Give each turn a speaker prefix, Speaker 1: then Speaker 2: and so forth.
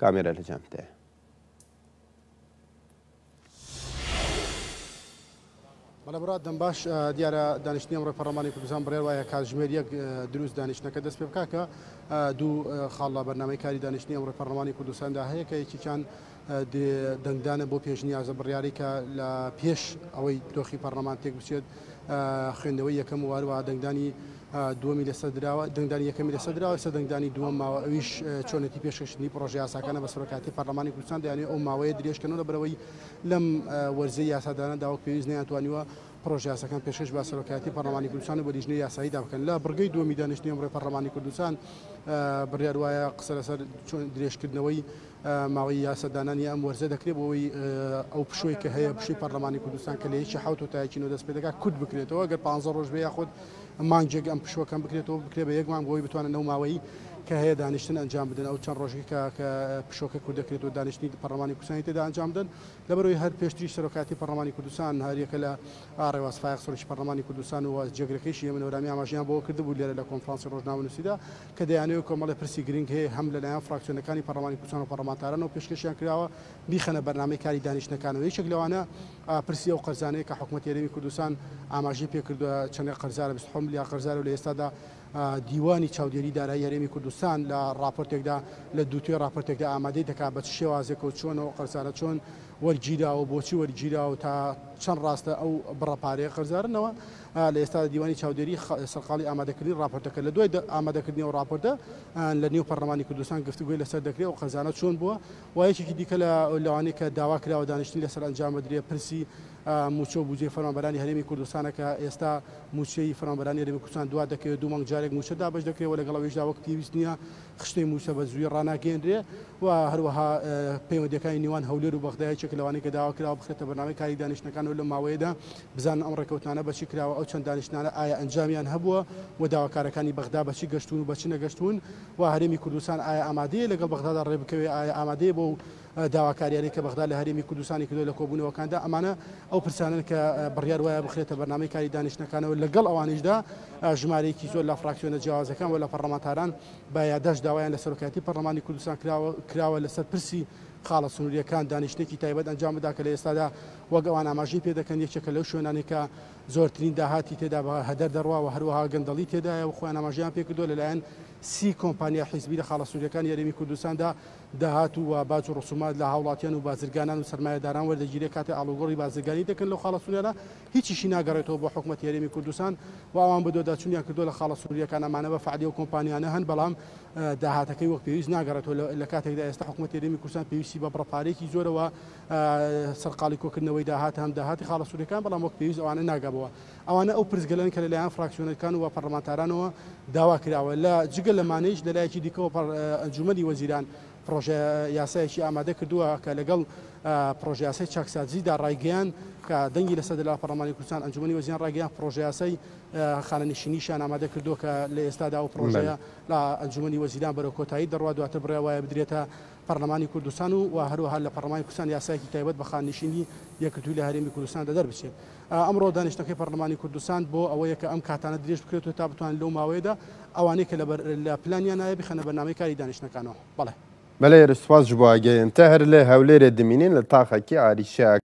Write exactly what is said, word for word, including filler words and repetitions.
Speaker 1: کامێرە لە جامتەیە.
Speaker 2: بەڵێ دەم باش دیارە دانیشتنی ئەمڕۆی پەرلەمانی کوردستان بڕێ وایە کاتژمێر یەک دروست دانیشتنەکە دەست پێ بکە کە دوو خاڵە بەرنامەی کاری دانیشتنی ئەمڕۆی پەرلەمانی کوردستاندا هەیە کە یەکێکیان دەنگدانە بۆ پێشنیازە بڕیاری کە لە پێش ئەوەی دۆخی پەرلەمان تێک بچێت خوێندنەوەی یەکەم وارەوە دەنگدانی دووەمی لەسەر درراوە دەنگدانی یەکەمی لەسەر درراوە سە دەنگدانی دووەم ماوە ئەویش چۆنەتی پێشکەشتنی پرۆژه یاساکانە بە سەرۆکاتی پەرلەمانی کوردستان دەیانێت ئەو ماوەیە درێژکەنەوە لە بەرەوەی لەم وەرزەی یاسادانە داوە پێویست نەیانتوانیوە پرۆژه یاساکان پێشکەش بە سەرۆکاتی پەرلەمانی کوردستان و بە لیژنەی یاساییدا بکەن. لە بڕگەی دووەمی دانیشتنی ئەمڕۆی پەرلەمانی کوردستان بڕیار وایە قسە لەسەر درێژکردنەوەی ماوەی یاسادانانی ئەم وەرزە دەکرێت بۆەوەی ئەو پشووی کە هەیە پشووی پەرلەمانی کوردستان کە لە یەکی حوت و تا یەکی دەست پێ دەکات کورت بکرێتەوە ئەگەر پانزە ڕۆژ بێ یاخود مانگێک ئەم پشووەکەم بکرێتەوە بکرێت بە یەک مانگ بۆی بتوانن ئەو ماوەی کە هەیە دانیشتن ئەنجام بدەن ئەو چەند ڕۆژی کە پشۆکە کورت دەکرێتەوە دانیشتنی پەرلەمانی کوردستانی تێدا ئەنجام بدەن لەبەرەوەی هەر پێشتری سەرۆکاتی پەرلەمانی کوردستان هەریەکە لە ڕێواز فایق سەرۆکی پەرلەمانی کوردستان و جێگرەکەیشی ئێمەورامی ئاماژیان بۆ کردبوو لێرە لە کۆنفرانسی ڕۆژنامەنووسیدا کە دەیانەوێت کۆمەڵی پرسی گرنگ هەیە هەم لەلایەن فراکسیۆنەکانی پەرلەمانی کوردستان و پەرلەمانتارانەوە پێشکەشیان کراوە بیخەنە بەرنامەی کاری دانیشتنەکانەوە. یەکێک لەوانە پرسی ئەو قەرزانەیە کە حکوومەتی هەرێمی کوردستان ئاماژەی پێ کردووە چەندێک قەرزارە بیست و حۆ ملیار قەرزارە و لە ئێستادا دیوانی چاودێری دارایی هەرێمی کوردستان لە راپۆرتێکدا لە دووتێ راپۆرتێکدا ئامادەی دەکات بە چ شێوازێکەوە چۆنەوە قەرزارە چۆن وەرگیراوە بۆچی وەرگیراوە تا چەند ڕاستە ئەو بڕەپارەیە قەرزارنەوە لە ئێستا دیوانی چاودێری سەرقاڵی ئامادەکردنی راپۆرتەکە لە دوای ئامادەکردنی ئەو راپۆرتە لە نێو پەرلەمانی کوردستان گفتوگوی لەسەر دەکرێت و قەرزانە چۆن بووە و یەکێکی دیکە لە لەوانەیە کە داوا کراوە دانیشتنی لەسەر ئەنجام بدرێ پرسی موچە و بودجێ فەرمانبەرانی هەرێمی کوردستانە کە ئێستا موچەی فەرمانبەرانی هەرێمی کوردستان دوا دەکەوێت دوو مانگ جارێک موچە دابش دەکرێتەوە لەگەڵ ئەوەشدا وەک پێویست نییە خشتەی موچە بە زووی ڕاناگەێنرێ و هەروەها پەیوەندیەکانی نێوان هەولێر و بەغدایەکێک لەوانەیە کە داوا کراوە بخرێتە بەرنامەی کاری دانیشتنەکان و لە ماوەیەدا بزانن ئەم ڕێکەوتانە بەچی کراوە ئەو چەند دانیشتانە ئایا ئەنجامیان هەبووە و داواکارەکانی بەغدا بەچی گەشتون و بەچی نەگەشتون و هەرێمی کوردستان ئایا ئامادەیە لەگەڵ بەغدادا ڕێ بکەوێت ئایا ئامادەیە بۆ داواکاریانی کە بەغدا لە هەرێمی کوردستانی کردو لە کۆبوونەوەکاندا ئەمانە ئەو پرسانن کە بڕیار وایە بخرێتە بەرنامەی کاری دانیشتنەکانەوە لەگەڵ ئەوانیشدا ژمارەیەکی زۆر لە فراکسیۆنە جیاوازەکان و لە پەرلەمانتاران بە یادداشت داوایان لە سەرۆکاتی پەرلەمانی کوردستان کراوە لەسەر پرسی خاڵە سنووریەکان دانیشتێکی تایبەت ئەنجام بدا کە لە ئێستادا وەک ئەوان ئاماژەی پێ دەکەن یەکێکە لەو شوێنانی کە زۆرترین داهاتی تێدا بە هەدەر دەڕوا و هەروەها گەندەڵی تێدایە و خۆیان ئاماژیان پێ کردووە لەلایەن سی کۆمپانیا حیزبی لە خاڵە سنووریەکانی هەرێمی کوردستاندا داهات و باج و ڕسومات لە هاوڵاتیان و بازرگانان و سەرمایەداران وەردەگیرێت کاتێ ئاڵوگۆڕی بازرگانی دەکەن لەو خاڵە سنووریانە هیچیشی ناگەڕێتەوە بۆ حکوومەتی هەرێمی کوردستان و ئەوان بەدۆداچوونیان کردووە لە خاڵە سنووریەکان ئەمانە بە فعلی و کۆمپانیانە هەن بەڵام داهاتەکەی وەک پێویست ناگەڕێتەوە لە کاتێکدا ئێستا حکوومەتی هەرێمی کوردستان پێویستی بە بڕەپارێکی زۆرەوە سەرقاڵی کۆکردنەوەی داهات هەم داهاتی خاڵە سنووریەکان بەڵام وەک پێویست ئەوانە ناگەبەوە. ئەوانە ئەو پرسگەلەن کە لەلایەن فراکسیۆنەکان و پەرلەمانتارانەوە داوا کراوە لە جگە لەمانەیش لەلایەکی دیکەوە ئەنجومەنی وەزیران پرۆژه یاسایەکی ئامادە کردووە کە لەگەڵ پرۆژه یاسای چاکسازیدا ڕایگەیان کە دەنگی لەسەر لە پەرلەمانی کوردستان ئەنجومەنی وەزیران ڕایگەیان پرۆژه یاسای خانەنشینیشان ئامادە کردووە کە لە ئێستادا و پرۆژەیە لە ئەنجومەنی وەزیران بەرەو کۆتایی دەڕوا دواتر بڕێ وایە بدرێتە پەرلەمانی کوردستان و هەروەها لە پەرلەمانی کوردستان یاسایەکی تایبەت بە خاننشینی یەکگرتووی لە هەرێمی کوردستاندا دەربچێت. ئەمڕۆ دانیشتەکەی پەرلەمانی کوردستان بۆ ئەوەیە کە ئەم کاتانە درێژ بکرێتەوە تا بتوانن لەو ماوەیەدا ئەوانەیە کە لە پلانیان نایە بخەنە بەرنامەی کاری دانیشتنەکانەوە. بەڵێ
Speaker 1: بەڵێ سواز ji bo agehên te her lê hewlêrê dimînin li taxekî arîşeya